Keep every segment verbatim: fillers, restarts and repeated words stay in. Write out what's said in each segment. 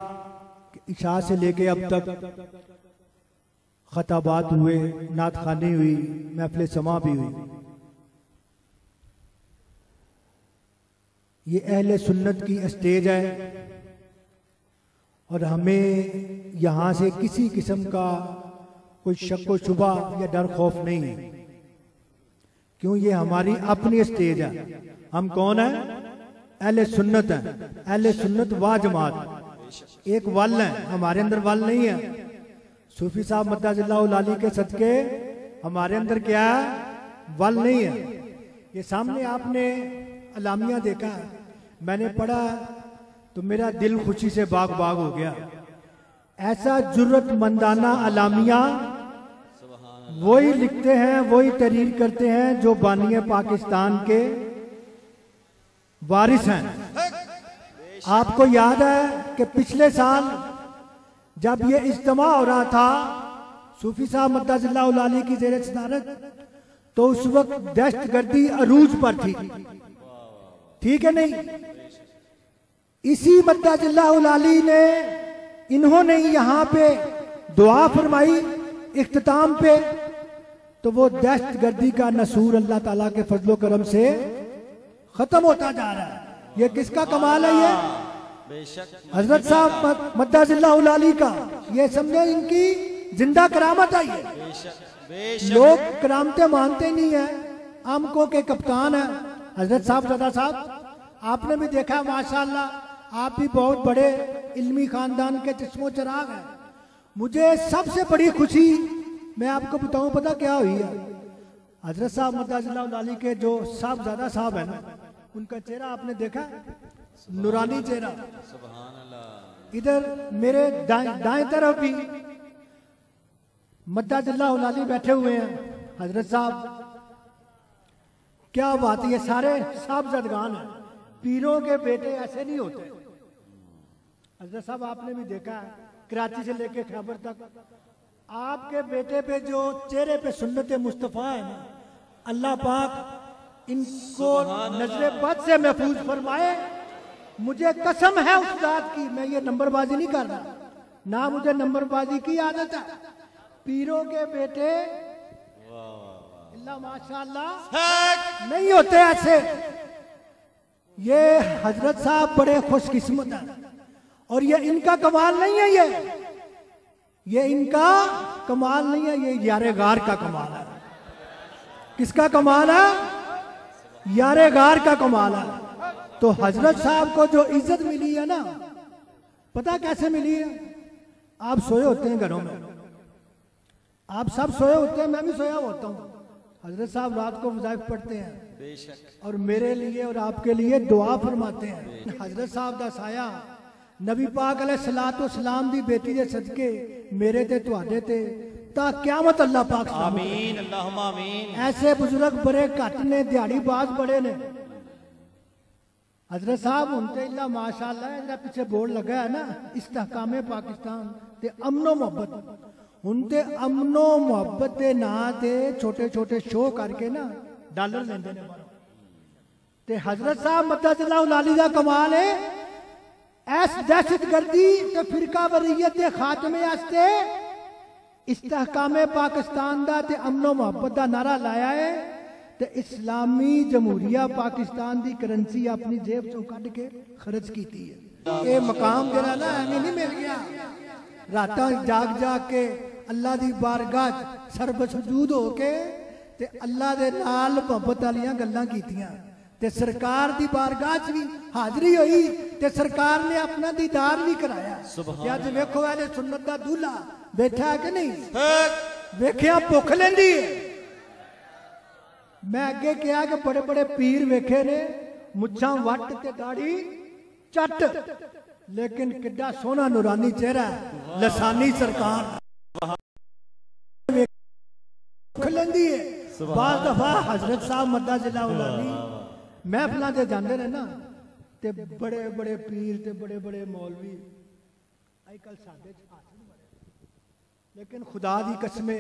इशा से लेके अब तक खताबात हुए, नात खानी हुई, महफिल समा भी हुई। ये अहले सुन्नत की स्टेज है और हमें यहाँ से किसी किस्म का कोई शक व शुबा या डर खौफ नहीं है, क्यों ये हमारी अपनी स्टेज है। हम कौन है? अहले सुन्नत है। अहले सुन्नत व जमात एक वल है, हमारे अंदर वल नहीं है। सूफी साहब मद्दाजिल्लाहु अली के सदके हमारे अंदर क्या है? वल नहीं है। ये सामने आपने अलामिया देखा है, मैंने पढ़ा तो मेरा दिल खुशी से बाग बाग हो गया। ऐसा जुर्रतमंदाना अलामिया वही लिखते हैं, वही तहरीर करते हैं जो बानिए पाकिस्तान के वारिस हैं। आपको याद है कि पिछले साल जब ये इज्तिमा हो रहा था सूफी साहब मद्दाजिल्लाहु अली की ज़ेर सदारत, तो उस वक्त दहशतगर्दी अरूज पर थी, ठीक है नहीं? इसी मद्दाजिल्लाहु अली ने, इन्होंने यहाँ पे दुआ फरमाई इख्तिताम पे, तो वो दहशतगर्दी का नसूर अल्लाह ताला के फजलो करम से खत्म होता जा रहा है। ये किसका कमाल है? ये हजरत साहब मद्दाजिल्लाहु अली का, ये समझे इनकी जिंदा करामत है। ये लोग करामतें मानते नहीं है। आमकों के कप्तान है हजरत साहब ज़ादा साहब, आपने भी देखा माशाअल्लाह, आप भी बहुत बड़े इल्मी खानदान के चश्मो चराग हैं। मुझे सबसे बड़ी खुशी मैं आपको बताऊं, पता क्या हुई है? हजरत साहब मद्दाजिल्लाहु अली के जो साहब ज़ादा साहब है ना, उनका चेहरा आपने देखा, नूरानी चेहरा। इधर मेरे दाएं दाएं तरफ भी मद्दाजिल्लाहु अली बैठे हुए हैं हजरत साहब। क्या बात है, ये सारे साहबजादगान हैं। पीरों के बेटे ऐसे नहीं होते। हजरत साहब आपने भी देखा है, कराची से लेके खैबर तक आपके बेटे पे जो चेहरे पे सुन्नत मुस्तफ़ा है ना, अल्लाह पाक इनको नजरे बद से महफूज फरमाए। मुझे कसम है उस जात की, मैं ये नंबरबाजी नहीं कर रहा, ना मुझे नंबरबाजी की आदत है। पीरों के बेटे अल्लाह माशाअल्लाह नहीं होते ऐसे। ये हजरत साहब बड़े खुशकिस्मत हैं और ये इनका कमाल नहीं है, ये ये इनका कमाल नहीं है, ये यारे गार का कमाल है। किसका कमाल है? यारे गार का कमाल है। तो हजरत साहब को जो इज्जत मिली है ना, पता कैसे मिली है? आप सोए होते हैं घरों में, आप सब सोए होते हैं, मैं भी सोया होता हूँ। हजरत साहब रात को वज़ाइफ पढ़ते हैं और मेरे लिए और आपके लिए दुआ फरमाते हैं। हजरत साहब दा साया नबी पाक अलैहिस्सलातु वस्सलाम दी बेटी दे सदके मेरे ते तुहाडे ते ता क़यामत अल्लाह पाक आमीन अल्लाहुम्मा आमीन। ऐसे बुजुर्ग बड़े घट ने, दिहाड़ी बाज बड़े ने। हजरत साहब उनते अल्लाह माशाअल्लाह, इनका पीछे बोर्ड लगा है ना, इस्तेहकामे पाकिस्तान ते अमनो मोहब्बत। उनते अमनो मोहब्बत के ना ते छोटे छोटे शो करके ना डॉलर लेंदे ने बाहरों। ते हजरत साहब मद्दाजिल्लाहु अली दा कमाल है, ऐस दहशतगर्दी ते फिरका वरीयत के खात्मे वास्ते इस्तेहकामे पाकिस्तान दा ते अमनो मोहब्बत दा नारा लाया है। ते इस्लामी जमहूरिया पाकिस्तान दी करेंसी अपनी जेब चों कढ़ के खर्च की है। ये मकाम जरा ना एवें नहीं मिल गया। रातां जाग जाग के अल्लाह दी बारगाह सरबसजूद होके ते अल्लाह दे नाल मोहब्बत वालियां गल्लां कीतियां ते सरकार दी बारगाह च भी हाजरी हुई ते सरकार ने अपना दीदार भी कराया। अज वेखो अहले सुन्नत दा दूल्हा बैठा है कि नहीं? वेखिया भुख लेंदी है। मैं अगे कहा कि बड़े बड़े पीर वेखे ने, मुछां वट ते दाढ़ी चट, लेकिन किड्डा सोहना नूरानी चेहरा लसानी सरकार भुख लेंदी है। बाज़ दफा हजरत साहब मद्दाजिल्लाहु अली महफिलां ते जांदे ने ना, ते बड़े बड़े पीर ते बड़े बड़े मौलवी अजकल साडे च हाथ नहीं बने। लेकिन खुदा दी कसमे,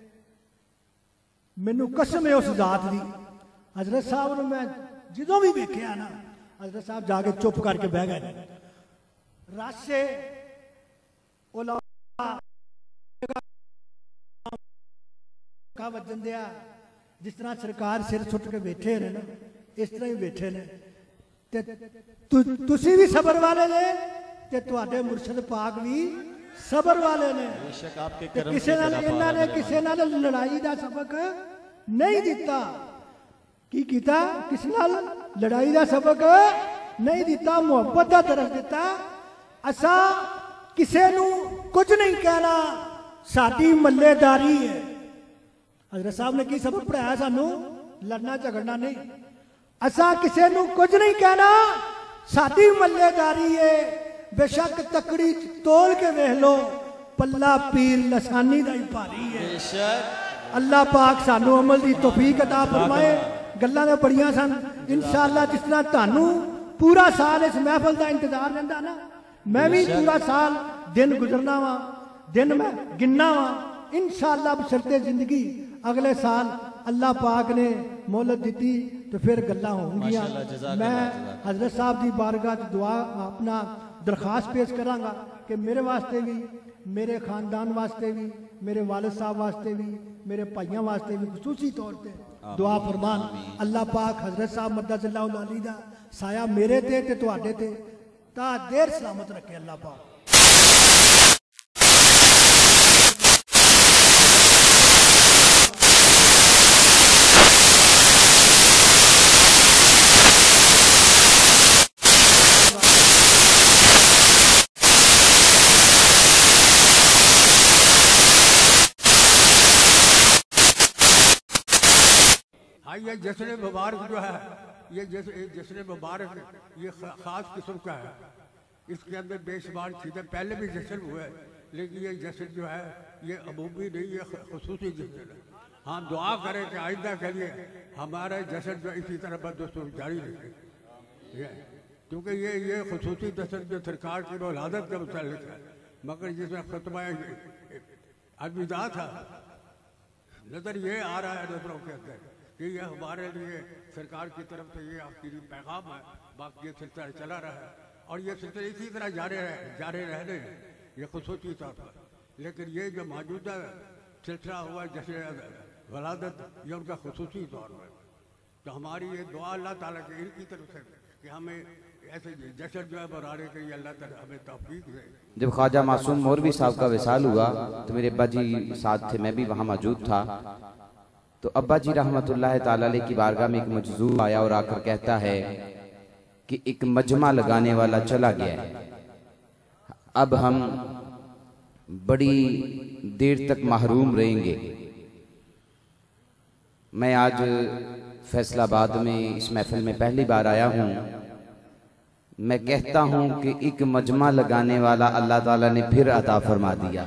मैनू कसम है उस जात दी, हजरत साहब ने मैं ਜਦੋਂ भी वेख्या ना, हजरत साहब जाके चुप करके बह गए। रश का वजन दिया जिस तरह सरकार सिर सुट के बैठे ने ना इस तरह ही बैठे ने ते तु, तुसी भी सबर वाले ने ते तुहाडे मुर्शद पाक भी सबर वाले ने। किसी नाल इन्हां ने किसी नाल लड़ाई का सबक नहीं दिता की कीता किसी नाल लड़ाई का सबक नहीं दिता मुहब्बत का दरस दिता। असा किसी नू कुछ नहीं कहना साडी मल्लेदारी है। हजरत साहब ने की सबक पढ़ाया सानू लड़ना झगड़ना नहीं। असा किसी नू कुछ नहीं कहना साडी मल्लेदारी है। बेशक तकड़ी तोल के वेख लो पल्ला पीर लसानी दा ही भारी है। अल्लाह पाक सानू अमल दी तौफीक अता फरमाए। गल्लां तां बड़ियां सन इंशाअल्लाह जिस तरह तानू पूरा साल इस महफिल का इंतजार रहता ना मैं भी पूरा साल दिन गुजरना वा दिन मैं गिनना वा इंशाअल्लाह बशर्ते जिंदगी अगले साल अल्लाह पाक ने मोहलत दी तो फिर गल्लां होंगियां। मैं हजरत साहब की बारगाह दुआ अपना दरखास्त पेश करांगा कि मेरे वास्ते भी मेरे खानदान वास्ते भी मेरे वालिद साहब वास्ते भी मेरे भाइयों वास्ते भी खुसूसी तौर पर दुआ फरमान। अल्लाह पाक हजरत साहब मद्दसल्लाहु अलैहि दा साया मेरे ते ते तुहाडे ते ता देर सलामत रखे अल्लाह पाक। ये जश्न मुबारक जो है ये जश्न मुबारक ये ख़ास किस्म का है। इसके अंदर बेशुमार चीज़ें पहले भी जश्न हुए लेकिन ये जश्न जो है ये अमूमी नहीं ये खुसूसी जश्न है। हम दुआ करें कि आइंदा के लिए हमारे जश्न जो इसी तरह बदस्तूर जारी रहे क्योंकि ये ये खुसूसी जश्न जो सरकार की वलादत का मुतल्लिक़ है। मगर जिसमें खुतबा अलविदा था नज़र ये आ रहा है नजरों के अंदर कि ये हमारे लिए सरकार की तरफ से ये आखिरी पैगाम है। बाकी ये सिलसिला चला रहा है और ये सिलसिला इसी तरह जारी रहे जारी रहने ये खुसूसी तौर पर। लेकिन ये जो मौजूदा सिलसिला हुआ जैसे वलादत ये उनका खुसूसी तौर पर तो हमारी ये दुआ अल्लाह ताला की इनकी तरफ से कि हमें ऐसे जश्न जो है बनाने के लिए अल्लाह ताला हमें तौफीक दे। जब ख्वाजा मासूम मौलवी साहब का विसाल हुआ तो मेरे अब्बा जी साथ थे मैं भी वहाँ मौजूद था। तो अब्बा जी रहमतुल्लाह ताला अलैह की बारगाह में एक मजदूर आया और आकर कहता है कि एक मजमा लगाने वाला चला गया है। अब हम बड़ी देर तक महरूम रहेंगे। मैं आज फैसलाबाद में इस महफिल में पहली बार आया हूँ। मैं कहता हूँ कि एक मजमा लगाने वाला अल्लाह ताला ने फिर अता फरमा दिया।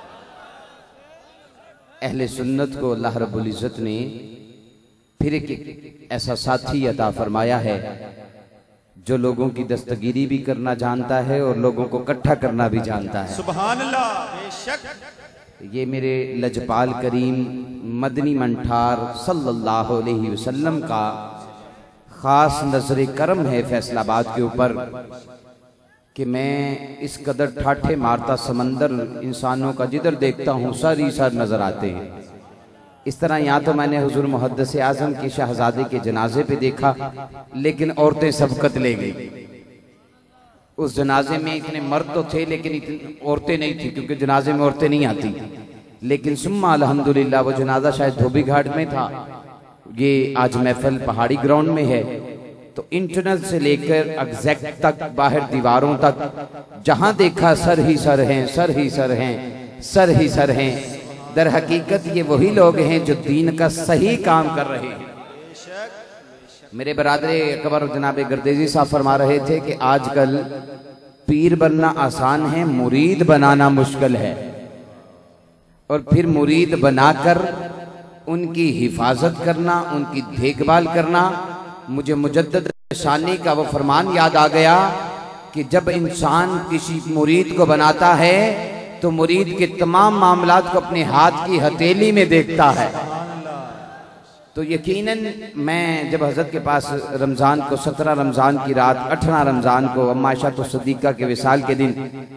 अहले सुन्नत को अल्लाह रब्बुल इज़्ज़त ने फिर एक ऐसा साथी अता फरमाया है जो लोगों की दस्तगीरी भी करना जानता है और लोगों को इकट्ठा करना भी जानता है। सुभान अल्लाह। बेशक ये मेरे लजपाल करीम मदनी मंठार सल्लल्लाहु अलैहि वसल्लम का खास नजर करम है फैसलाबाद के ऊपर कि मैं इस कदर ठाठे मारता समंदर इंसानों का जिधर देखता हूँ सर ही सर नजर आते हैं। इस तरह यहाँ तो मैंने हुजूर मुहद्दिस आज़म के शहजादे के जनाजे पे देखा लेकिन औरतें सबकत ले गई। उस जनाजे में इतने मर्द तो थे लेकिन इतनी औरतें नहीं थी क्योंकि जनाजे में औरतें नहीं आती। लेकिन सुम्मा अल्हम्दुलिल्लाह वो जनाजा शायद धोबी घाट में था। ये आज महफिल पहाड़ी ग्राउंड में है तो इंटरनल से लेकर एग्जैक्ट तक बाहर दीवारों तक जहां देखा सर ही सर हैं सर ही सर हैं सर ही सर हैं। दर हकीकत ये वही लोग हैं जो दीन का सही काम कर रहे हैं। मेरे बरादरे अकबर जनाब गर्देजी साहब फरमा रहे थे कि आजकल पीर बनना आसान है मुरीद बनाना मुश्किल है और फिर मुरीद बनाकर उनकी हिफाजत करना उनकी देखभाल करना। मुझे मुजद्दद शानी का वो फरमान याद आ गया कि जब इंसान किसी मुरीद को बनाता है तो मुरीद के तमाम मामलात को अपने हाथ की हथेली में देखता है। तो यकीनन मैं जब हजरत के पास रमज़ान को सत्रह रमज़ान की रात अठारह रमज़ान को अम्मा आयशा तो सिद्दीक़ा के विसाल के दिन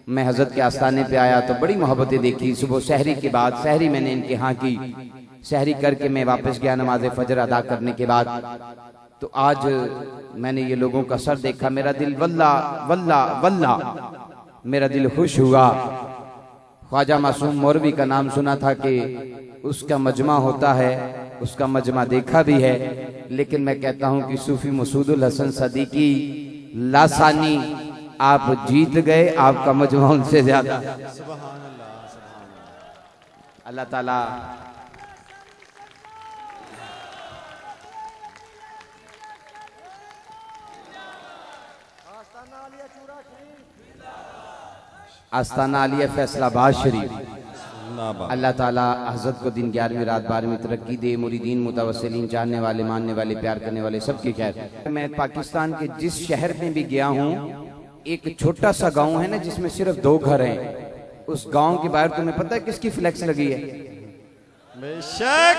मैं हजरत के आस्थाने पे आया तो बड़ी मोहब्बतें देखी। सुबह सहरी के बाद सहरी मैंने इनके यहाँ की, सहरी करके मैं वापस गया नमाज फजर अदा करने के बाद। तो आज मैंने ये लोगों का सर देखा, मेरा दिल वल्ला वल्ला वल्ला मेरा दिल खुश हुआ। ख्वाजा मासूम मौलवी का नाम सुना था कि उसका मजमा होता है, उसका मजमा देखा भी है, लेकिन मैं कहता हूं कि सूफी मसूद हसन सदीकी लासानी आप जीत गए, आपका मजमा उनसे ज्यादा। अल्लाह ताला आस्ताना आलिया फैसलाबाद शरीफ, अल्लाह ताला हज़रत को दिन ग्यारहवीं रात बारहवीं तरक्की दे, मुरीदीन मुतवस्सिलीन चाहने वाले मानने वाले प्यार करने वाले सबकी खैर। मैं पाकिस्तान के जिस शहर में भी गया हूँ, एक छोटा सा गांव है ना जिसमें सिर्फ दो घर हैं, उस गांव के बाहर तुम्हें पता है किसकी फ्लेक्स लगी है? बेशक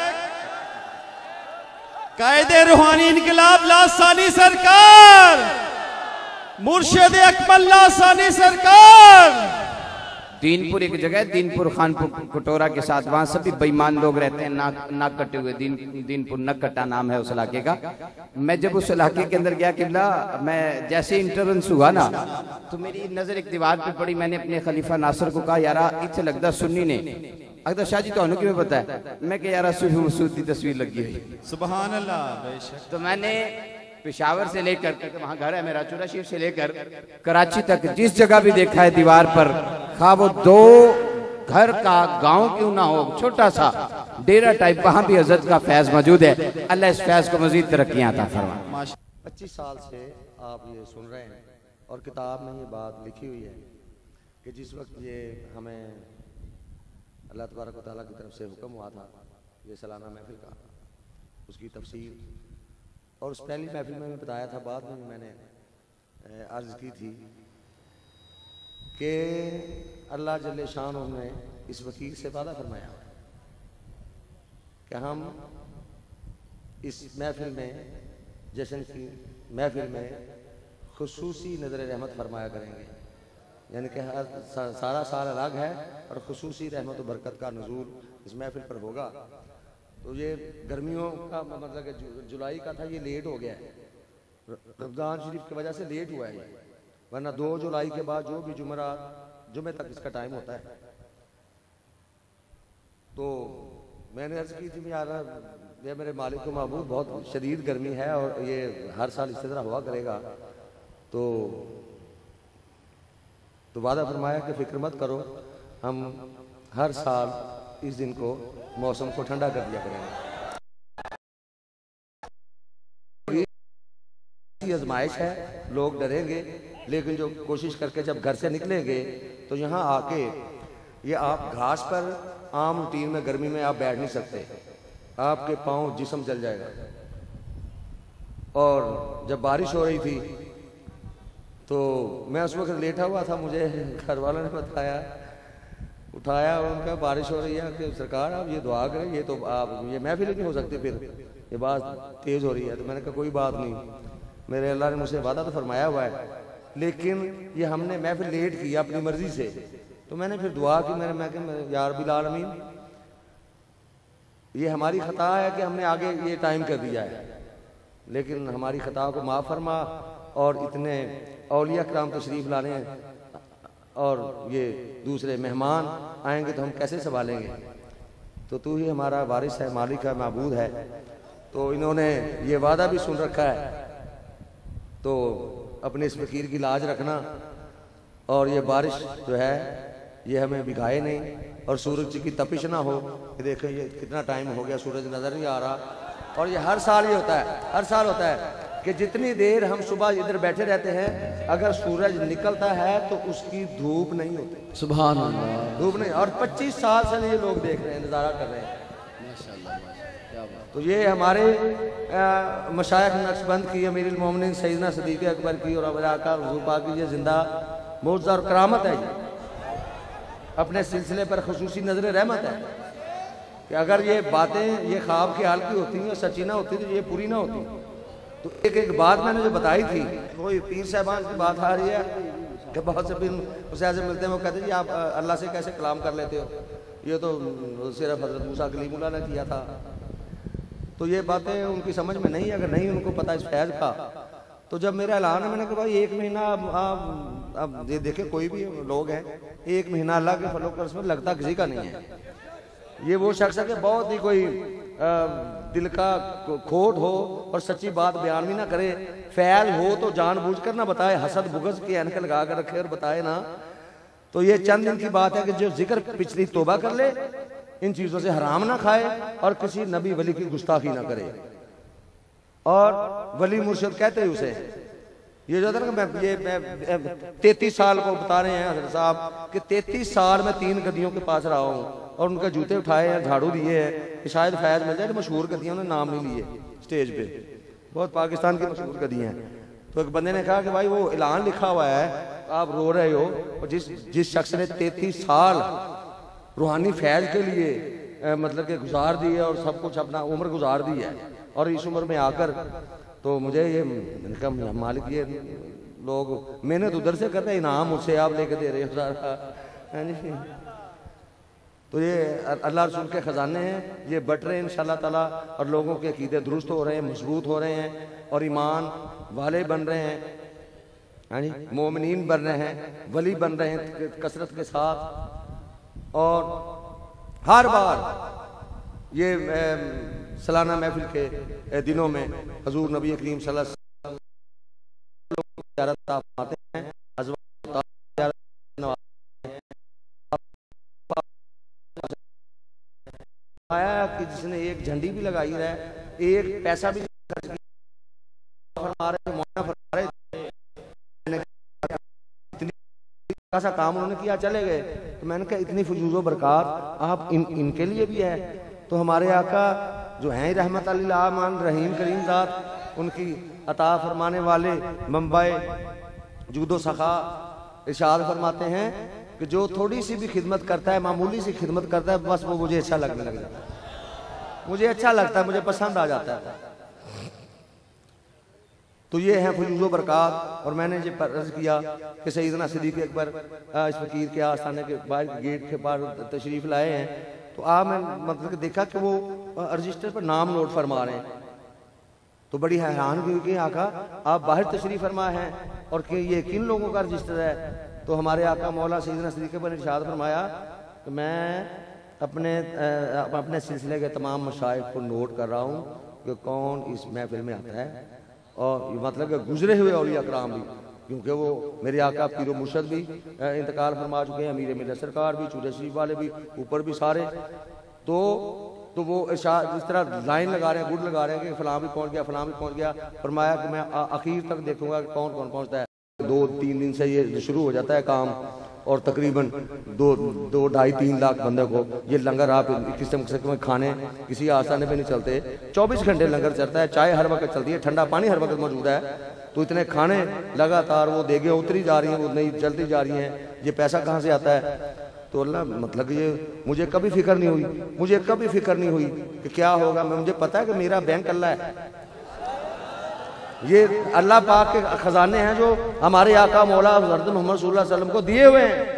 कायदे रूहानी इनकलाब लासानी सरकार, मुर्शिद अकमल लासानी सरकार। दीनपुर एक जगह है, दीनपुर खानपुर कटोरा के साथ, वहां सभी बेईमान लोग रहते हैं, नाक नाक कटे हुए। दीन दीनपुर नकटा नाम है उस इलाके का। मैं जब उस इलाके के अंदर गया किबला, मैं जैसे इंटरवेंस हुआ ना तो मेरी नजर एक दीवार पे पड़ी। मैंने अपने खलीफा नासिर को कहा, यारा इतने लगता सुन्नी ने अगर शाह जी तो क्यों पता है? मैं क्या यारा सूफी मसूद की तस्वीर लगी हुई। सुभान अल्लाह। बेशक तो मैंने पेशावर से लेकर के वहां घर है मेरा, चूरा शरीफ से लेकर कराची तक जिस जगह भी देखा है दीवार पर, खा वो दो घर का गांव क्यों ना हो, छोटा सा डेरा टाइप, वहां भी हजरत का फैज मौजूद है। अल्लाह इस फैज को मजीद तरक्कियां अता फरमाए। पच्चीस साल से आप ये सुन रहे हैं और किताब में ये बात लिखी हुई है कि जिस वक्त ये हमें अल्लाह तबारक व तआला की तरफ से हुक्म हुआ था ये सालाना महफिल का, उसकी तफसीर, और उस पहली महफिल में मैं बताया था, बाद में मैंने अर्ज़ की थी कि अल्लाह जल्ले शान ने इस वकील से वादा फरमाया कि हम इस महफिल में, जश्न की महफिल में खुसूसी नज़र रहमत फरमाया करेंगे। यानी कि हर सारा साल अलग है और खुसूसी रहमत व बरकत का नुज़ूल इस महफिल पर होगा। तो ये गर्मियों का मतलब कि जुलाई का था, ये लेट हो गया है, रमज़ान शरीफ की वजह से लेट हुआ है ये, वरना दो जुलाई के बाद जो भी जुमरा जुमे तक इसका टाइम होता है। तो मैंने अर्ज़ की थी यार ये मेरे मालिक को महबूब बहुत शदीद गर्मी है और ये हर साल इसी तरह हुआ करेगा, तो तो वादा फरमाया कि फिक्र मत करो, हम हर साल इस दिन को मौसम को ठंडा कर दिया करेंगे। आजमाइश है, लोग डरेंगे, लेकिन जो कोशिश करके जब घर से निकलेंगे तो यहाँ आके ये आप घास पर आम रूटीन में गर्मी में आप बैठ नहीं सकते, आपके पाँव जिस्म जल जाएगा। और जब बारिश हो रही थी तो मैं उस वक्त लेटा हुआ था, मुझे घर वालों ने बताया, उठाया और उनका बारिश हो रही है कि सरकार आप ये दुआ करें, ये तो आप ये महफिल नहीं हो सकती, फिर ये बात तेज़ हो रही है। तो मैंने कहा कोई बात नहीं, मेरे अल्लाह ने मुझसे वादा तो फरमाया हुआ है, लेकिन ये हमने महफिल लेट की अपनी मर्जी से। तो मैंने फिर दुआ की, मैंने मैं कहा यार बिल आलमीन ये हमारी ख़ता है कि हमने आगे ये टाइम कर दिया है, लेकिन हमारी ख़ता को माफ़ फरमा और इतने औलिया कराम तशरीफ़ लाने और ये दूसरे मेहमान आएंगे तो हम कैसे संभालेंगे, तो तू ही हमारा वारिस है, मालिक है, माबूद है। तो इन्होंने ये वादा भी सुन रखा है, तो अपने इस फकीर की लाज रखना और ये बारिश जो है ये हमें भिगाए नहीं और सूरज की तपिश ना हो। ये देखो ये कितना टाइम हो गया, सूरज नज़र नहीं आ रहा। और ये हर साल ये होता है, हर साल होता है कि जितनी देर हम सुबह इधर बैठे रहते हैं, अगर सूरज निकलता है तो उसकी धूप नहीं होती। सुभान अल्लाह, धूप नहीं। और पच्चीस साल से ये लोग देख रहे हैं, नज़ारा कर रहे हैं। माशाअल्लाह, क्या बात। तो ये हमारे मशाइख नक्शबंद की, अमीरुल मोमिनीन सैयदना सिद्दीक़ी अकबर की और अबू आका हुज़ूर पाक की ये जिंदा मौजज़ा और करामत है। ये अपने सिलसिले पर खुसूसी नजर रहमत है कि अगर ये बातें ये ख्वाब के हाल की होती हैं, सच्ची ना होती तो ये पूरी ना होती। तो एक एक बात मैंने जो बताई थी, वो पीर साहबान की बात आ रही है कि बहुत से फिर उसे ऐसे मिलते हैं, वो कहते हैं जी आप अल्लाह से कैसे कलाम कर लेते हो, ये तो सिर्फ हज़रत मूसा कलीमुल्लाह ने किया था। तो ये बातें उनकी समझ में नहीं, अगर नहीं उनको पता इस फैज़ का। तो जब मेरा ऐलान है, मैंने कहा भाई एक महीना आप अब ये देखे कोई भी लोग हैं, एक महीना अल्लाह के फॉलोअर्स में लगता किसी का नहीं है। ये वो शख्स है कि बहुत ही कोई आ, दिल का खोट हो और सच्ची बात बयान भी ना करे, फैल हो तो जानबूझकर ना बताए, हसद बुगज की ऐनक लगा कर रखे और बताए ना। तो ये चंद दिन की बात है कि जो जिक्र पिछली तौबा कर ले, इन चीजों से हराम ना खाए और किसी नबी वली की गुस्ताखी ना करे। और वली मुर्शिद कहते हैं उसे, ये जो था ना, मैं ये तैतीस साल को बता रहे हैं हज़रत साहब कि तैतीस साल में तीन गद्दियों के पास रहा हूँ और उनके जूते उठाए हैं, झाड़ू दिए हैं कि शायद फैज मिल जाए। मशहूर गद्दियाँ उन्होंने नाम नहीं लिए स्टेज पे, बहुत पाकिस्तान की मशहूर गद्दियाँ हैं। तो एक बंदे ने कहा कि भाई वो ऐलान लिखा हुआ है, आप रो रहे हो, और जिस जिस शख्स ने तैतीस साल रूहानी फैज के लिए ए, मतलब के गुजार दिए और सब कुछ अपना उम्र गुजार दी है, और इस उम्र में आकर तो मुझे ये मैंने मालिक ये लोग मेहनत उधर से कर रहे हैं, इनाम मुझसे आप लेके दे रहे हो सारा। तो ये अल्लाह रसूल के ख़जाने हैं, ये बट रहे हैं इंशाअल्लाह ताला, और लोगों के अकीदे दुरुस्त हो रहे हैं, मजबूत हो रहे हैं और ईमान वाले बन रहे हैं, हाँ जी, मोमिनीन बन रहे हैं, वली बन रहे हैं कसरत के साथ। और हर बार ये सालाना महफिल के दिनों में हजूर नबी करीम सल्लल्लाहु अलैहि वसल्लम आते हैं, आया कि जिसने एक झंडी भी लगाई है, एक पैसा भी खर्च फरमा रहे, मुआयना फरमा रहे, इतना सा काम उन्होंने किया, चले गए। तो मैंने कहा इतनी फजूज़ो बरकत आप इन इनके लिए भी है। तो हमारे आका जो हैं रहमत लिल आलमीन रहीम करीम ज़ात, उनकी अता फरमाने वाले मंबाए जूदो सखा इरशाद फरमाते हैं कि जो थोड़ी सी भी खिदमत करता है, मामूली सी खिदमत करता है, बस वो मुझे अच्छा लगने लग जाता है, मुझे अच्छा लगता है, मुझे पसंद आ जाता है। तो ये है फजूज़ो बरकत। और मैंने ये अर्ज किया कि सैयदना सिद्दीक़ी अकबर इस फकीर के आस्थाने के बाहर गेट के पार तशरीफ लाए हैं, तो आप मैं मतलब कि देखा कि वो रजिस्टर पर नाम नोट फरमा रहे हैं। तो बड़ी हैरान हुई कि आका आप बाहर तशरीफ फरमा हैं और कि ये किन लोगों का रजिस्टर है। तो हमारे आका मौला सैयदना सिद्दीक़ी पर इरशाद फरमाया कि मैं अपने अपने सिलसिले के तमाम मशाइख को नोट कर रहा हूँ कि कौन इस महफिल में आता है, और मतलब कि गुजरे हुए औलिया कराम भी, क्योंकि वो मेरे आका पीरो मुर्शद भी इंतकाल फरमा चुके हैं, अमीर मिल्लत सरकार भी, चूड़े शरीफ वाले भी, ऊपर भी सारे। तो तो वो इरशाद जिस तरह लाइन लगा रहे हैं, गुड लगा रहे हैं कि फलां भी पहुंच गया, फलां भी पहुंच गया। फरमाया कि मैं आखिर तक देखूंगा कि कौन कौन पहुंचता है। दो तीन दिन से ये शुरू हो जाता है काम, और तकरीबन दो दो ढाई तीन लाख बंदे को ये लंगर आप किस्म किस्म के खाने किसी आस्थाने पे नहीं चलते, चौबीस घंटे लंगर चलता है, चाय हर वक्त चलती है, ठंडा पानी हर वक्त मौजूद है। तो इतने खाने लगातार वो देगे उतरी जा रही हैं, वो नहीं चलती जा रही हैं, ये पैसा कहाँ से आता है। तो अल्लाह मतलब ये मुझे कभी फिक्र नहीं हुई, मुझे कभी फिक्र नहीं हुई कि क्या होगा। मैं मुझे पता है कि मेरा बैंक अल्लाह है, ये अल्लाह पाक के खजाने हैं जो हमारे आका मौला हज़रत मोहम्मद सल्लल्लाहु अलैहि वसल्लम को दिए हुए हैं।